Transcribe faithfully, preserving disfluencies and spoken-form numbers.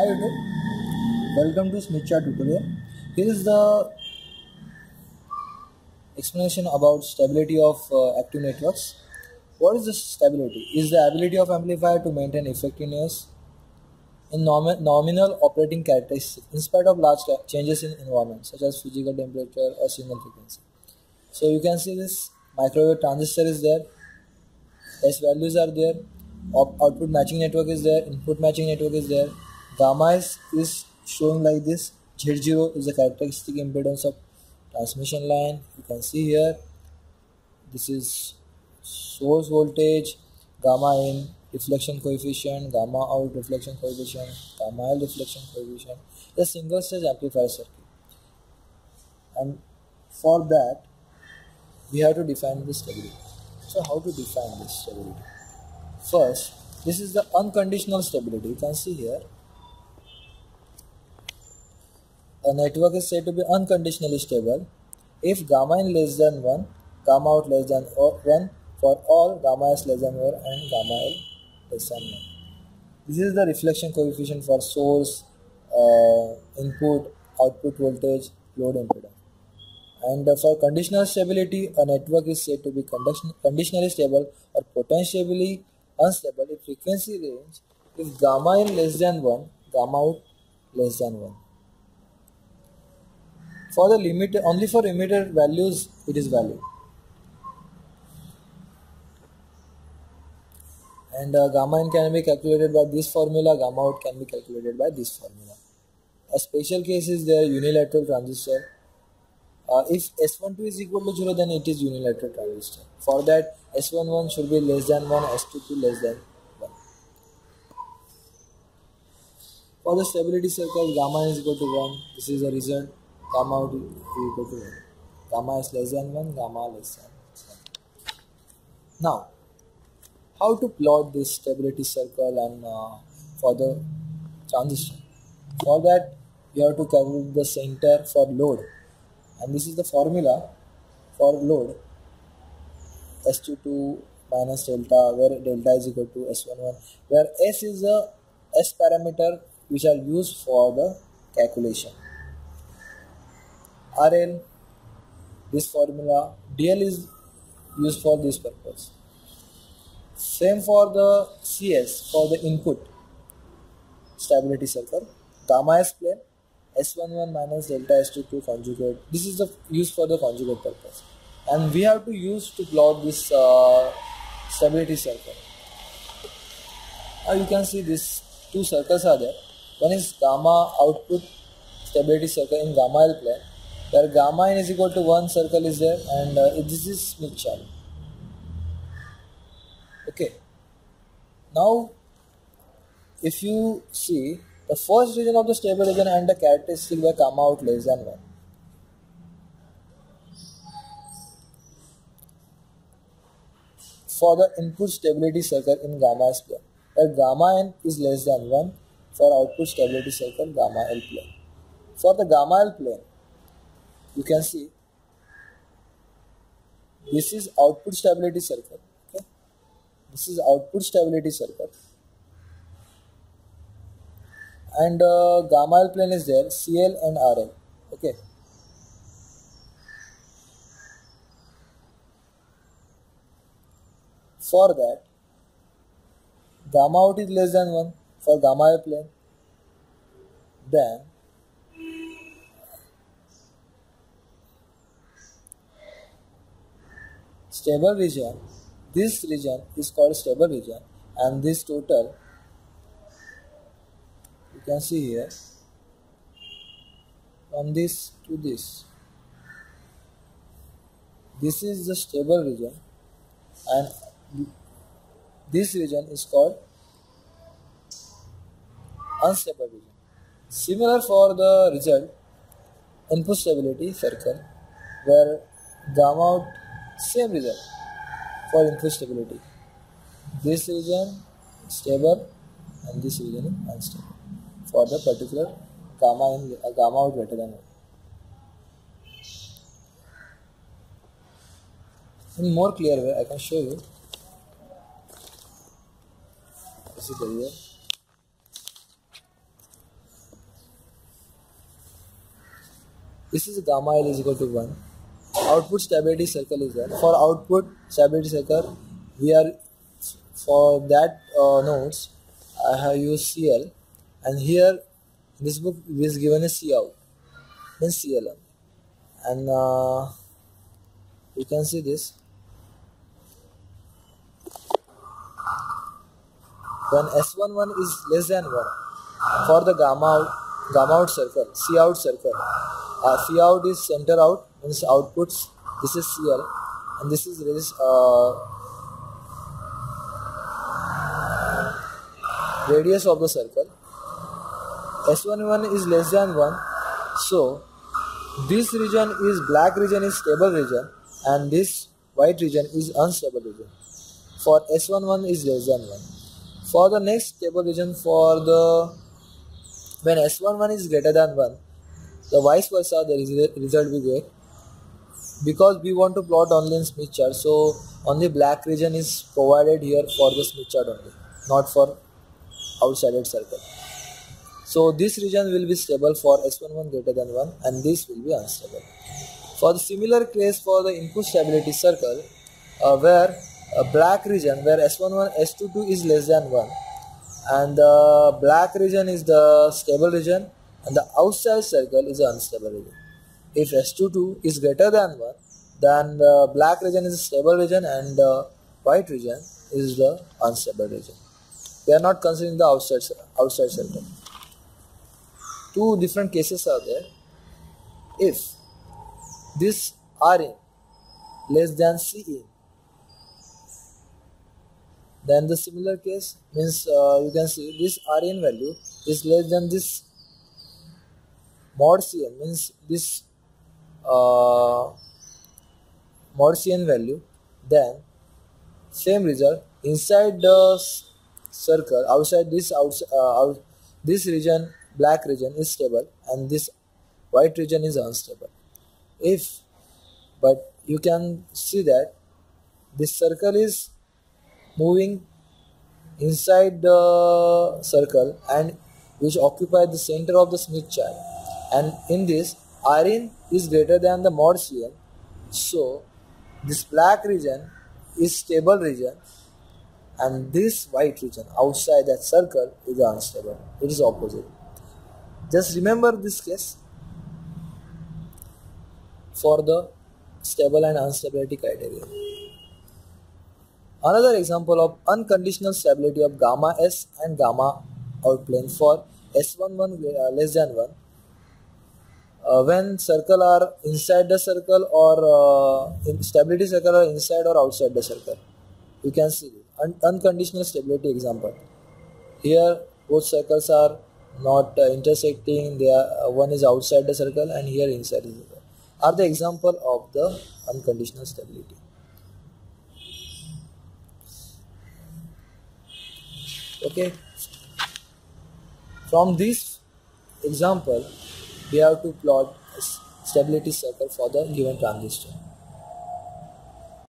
YouTube, welcome to Smith Chart tutorial. Here is the explanation about stability of uh, active networks. What is the stability? Is the ability of amplifier to maintain effectiveness in nom- nominal operating characteristics in spite of large changes in environment such as physical temperature or signal frequency. So you can see this microwave transistor is there, S values are there, Op- output matching network is there, input matching network is there, gamma is, is showing like this, Z zero is the characteristic impedance of transmission line. You can see here, this is source voltage, gamma in reflection coefficient, gamma out reflection coefficient, gamma L reflection coefficient, a single stage amplifier circuit. And for that, we have to define the stability. So how to define this stability? First, this is the unconditional stability. You can see here, a network is said to be unconditionally stable if gamma in less than one, gamma out less than one for all gamma s less than one and gamma L less than one. This is the reflection coefficient for source, uh, input, output voltage, load impedance. And uh, for conditional stability, a network is said to be condition- conditionally stable or potentially unstable if frequency range if gamma in less than one, gamma out less than one. For the limit, only for emitter values it is valid. And uh, gamma in can be calculated by this formula, gamma out can be calculated by this formula. A special case is there, unilateral transistor. Uh, if S twelve is equal to zero, then it is unilateral transistor. For that, S eleven should be less than one, S twenty-two less than one. For the stability circle, gamma is equal to one. This is the result. Gamma out is equal to one. Gamma is less than one, gamma less than one. Now, how to plot this stability circle and uh, for the transistor? For that, you have to calculate the center for load. And this is the formula for load, S twenty-two minus delta, where delta is equal to S eleven, where S is a S parameter which are used for the calculation. R L, this formula, D L is used for this purpose. Same for the C S, for the input stability circle, gamma S plane, S eleven minus delta S twenty-two conjugate. This is the used for the conjugate purpose, and we have to use to plot this uh, stability circle. Now you can see these two circles are there. One is gamma output stability circle in gamma L plane, where gamma n is equal to one circle is there, and uh, this is Smith chart. Okay. Now, if you see, the first region of the stable region and the characteristic where gamma out less than one. For the input stability circle in gamma S plane, where gamma n is less than one, for output stability circle gamma L plane. For the gamma L plane, you can see this is output stability circle. Okay? This is output stability circle. And uh, gamma L plane is there, C L and R L. Okay. For that, gamma out is less than one for gamma L plane. Then stable region, this region is called stable region, and this total, you can see here, from this to this, this is the stable region, and this region is called unstable region. Similar for the result, input stability circle, where gamma out same result for input stability. This region stable and this region is unstable for the particular gamma in uh, gamma out greater than one. In more clear way, I can show you. This is the real. This is gamma L is equal to one. Output stability circle is there. For output stability circle, we are for that uh, nodes I have used C L, and here in this book it is given a C out, means C L, and uh, you can see this. When S eleven is less than one, for the gamma out, gamma out circle, C out circle, uh, C out is center out, means outputs, this is C L, and this is this uh, radius of the circle. S eleven is less than one, so this region is black region is stable region, and this white region is unstable region. For S eleven is less than one. For the next stable region, for the when S eleven is greater than one, the vice versa the result we get, because we want to plot only in Smith chart, so only black region is provided here for the Smith chart only, not for outside circle. So this region will be stable for S eleven greater than one, and this will be unstable. For the similar case for the input stability circle, uh, where a black region where S eleven S twenty-two is less than one, and the black region is the stable region, and the outside circle is the unstable region. If S twenty-two is greater than one, then the black region is a stable region and the white region is the unstable region. We are not considering the outside outside circle. Two different cases are there. If this R in less than C in, then the similar case means uh, you can see this R in value is less than this mod C n, means this uh, mod C n value, then same result inside the circle, outside this outside, uh, out, this region, black region is stable and this white region is unstable. If but you can see that this circle is moving inside the circle and which occupy the center of the Smith chart, and in this R in is greater than the mod C n, so this black region is stable region and this white region outside that circle is unstable. It is opposite. Just remember this case for the stable and unstability criteria. Another example of unconditional stability of gamma S and gamma out plane for S eleven uh, less than one, uh, when circle are inside the circle or uh, in stability circle are inside or outside the circle. You can see Un unconditional stability example. Here both circles are not uh, intersecting, they are, uh, one is outside the circle and here inside the circle, are the example of the unconditional stability. Okay, from this example we have to plot a stability circle for the given transistor.